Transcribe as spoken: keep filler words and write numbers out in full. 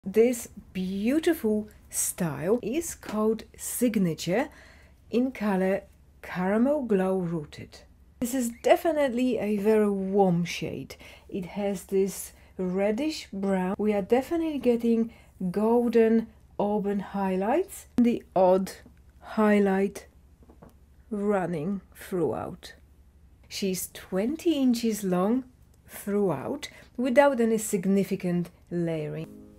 This beautiful style is called Signature in color Caramel Glow Rooted. This is definitely a very warm shade. It has this reddish brown. We are definitely getting golden auburn highlights, the odd highlight running throughout. She's twenty inches long throughout without any significant layering.